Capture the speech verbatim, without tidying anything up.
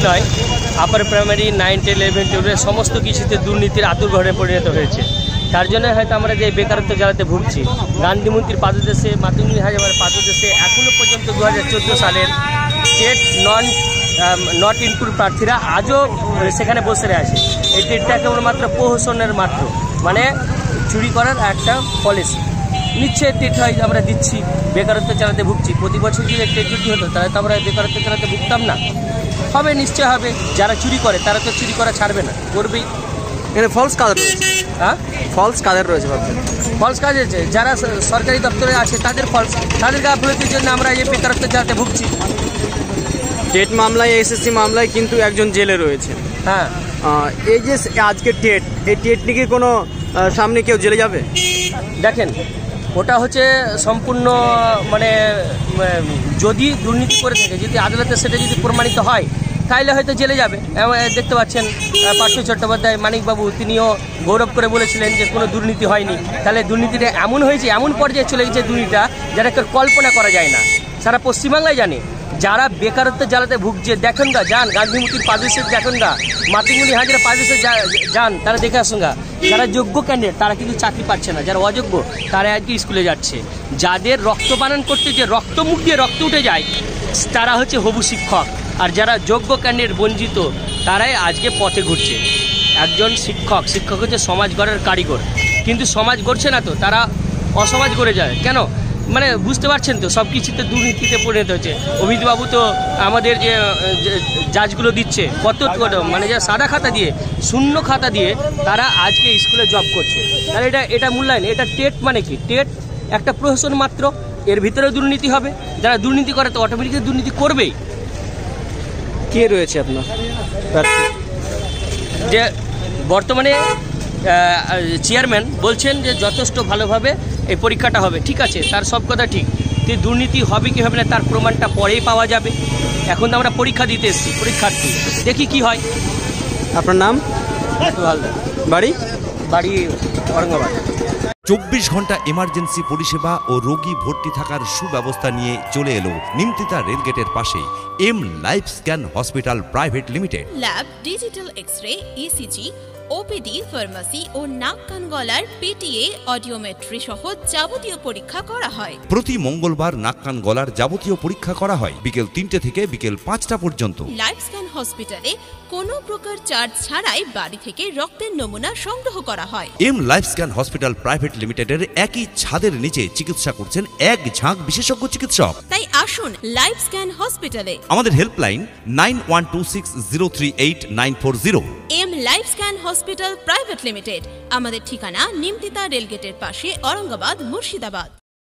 নয়, upper primary nine ten eleven টুয়েলভের সমস্ত কিছুতে দুর্নীতির আতুরঘরে পরিণত হয়েছে। তার জন্য হয়তো আমরা যে বেকারত্ব জ্বালাতে ভুগছি। গান্ধী মন্ত্রীর পাদদেশে, মাতঙ্গিনী হাজরার পাদদেশে এখনও পর্যন্ত দু হাজার চোদ্দো সালের স্টেট নন নট ইনক্লুড প্রার্থীরা আজও সেখানে বসে আছে। এই টেটটা কেবলমাত্র প্রহসনের মাত্র, মানে চুরি করার একটা পলিসি নিচ্ছে। টেট হয় আমরা দিচ্ছি, বেকারত্ব চালাতে ভুগছি। প্রতি বছর যদি টেট যদি হতো তাহলে তো আমরা বেকারত্ব চালাতে ভুগতাম না। হবে, নিশ্চয় হবে। যারা চুরি করে তারা তো চুরি করা ছাড়বে না, করবেই। এখানে ফলস কাদের রয়েছে? হ্যাঁ, ফলস কাদের রয়েছে? ফলস কাজ আছে, যারা সরকারি দপ্তরে আছে তাদের ফলস, তাদের গাফিলতির জন্য আমরা এই বেকারত্ব চালাতে ভুগছি। টেট মামলায়, এসএসসি মামলায় কিন্তু একজন জেলে রয়েছে। হ্যাঁ, এই যে আজকে টেট, এই টেট নিয়ে কোনো সামনে কেউ জেলে যাবে? দেখেন, ওটা হচ্ছে সম্পূর্ণ মানে যদি দুর্নীতি করে থাকে, যদি আদালতে সেটা যদি প্রমাণিত হয় তাহলে হয়তো জেলে যাবে। দেখতে পাচ্ছেন পার্থ চট্টোপাধ্যায় মানিকবাবু তিনিও গৌরব করে বলেছিলেন যে কোনো দুর্নীতি হয়নি। তাহলে দুর্নীতিটা এমন হয়েছে, এমন পর্যায়ে চলে গেছে দুর্নীতিটা যারা কেউ কল্পনা করা যায় না। সারা পশ্চিমবাংলায় জানে যারা বেকারত্ব জ্বালাতে ভুগছে। দেখেন গা, যান গান্ধীমূর্তির পাদদেশে, দেখেন গা মাতঙ্গিনী হাজরা পাদদেশে যান, তারা দেখে আসুন গা। যারা যোগ্য ক্যান্ডিডেট তারা কিন্তু চাকরি পাচ্ছে না, যারা অযোগ্য তারা আজকে স্কুলে যাচ্ছে। যাদের রক্ত পালন করতে যে রক্ত মুখ দিয়ে রক্ত উঠে যায় তারা হচ্ছে হবু শিক্ষক, আর যারা যোগ্য ক্যান্ডিডেট বঞ্চিত তারাই আজকে পথে ঘুরছে। একজন শিক্ষক, শিক্ষক হচ্ছে সমাজ গড়ার কারিগর, কিন্তু সমাজ গড়ছে না তো তারা অসমাজ গড়ে যায় কেন? মানে বুঝতে পারছেন তো, সব কিছুতে দুর্নীতিতে পরিণত হচ্ছে। অভিজিৎবাবু তো আমাদের যে জাজগুলো দিচ্ছে কত মানে যা সাদা খাতা দিয়ে, শূন্য খাতা দিয়ে তারা আজকে স্কুলে জব করছে। তাহলে এটা এটা মূল্যায়ন, এটা টেট মানে কি? টেট একটা প্রহসন মাত্র, এর ভিতরেও দুর্নীতি হবে। যারা দুর্নীতি করে তো অটোমেটিক্যালি দুর্নীতি করবেই। কে রয়েছে আপনার? যে বর্তমানে চেয়ারম্যান বলছেন যে যথেষ্ট ভালোভাবে এই পরীক্ষাটা হবে, ঠিক আছে, তার সব কথা ঠিক। কিন্তু দুর্নীতি হবে কি হবে না তার প্রমাণটা পরেই পাওয়া যাবে। এখন তো আমরা পরীক্ষা দিতে এসেছি, পরীক্ষার্থী, দেখি কি হয়। আপনার নাম? বাড়ি? বাড়ি ঔরঙ্গাবাদ। চব্বিশ ঘন্টা এমার্জেন্সি পরিষেবা ও রোগী ভর্তি থাকার সুব্যবস্থা নিয়ে চলে এলো নিমতিতা রেলগেটের পাশে M life scan hospital private limited. Lab, digital X-ray, ECG, OPD, pharmacy ও নাক কান গলার পিটিএ, অডিওমেট্রি সহ যাবতীয় পরীক্ষা করা হয়। প্রতি মঙ্গলবার নাক কান গলার যাবতীয় পরীক্ষা করা হয় বিকেল তিনটে থেকে বিকেল পাঁচটা পর্যন্ত। লাইফ স্ক্যান হসপিটালে কোনো প্রকার চার্জ ছাড়াই বাড়ি থেকে রক্তের নমুনা সংগ্রহ করা হয়। M life scan hospital private লিমিটেডের একই ছাদের নিচে চিকিৎসা করছেন এক ঝাঁক বিশেষজ্ঞ চিকিৎসক। তাই আসুন লাইফ স্ক্যান হসপিটালে। আমাদের helpline nine one two six zero three eight nine four zero. M life scan hospital private limited. আমাদের ঠিকানা নিমতিতা রেলগেটের পাশে, ঔরঙ্গাবাদ, মুর্শিদাবাদ।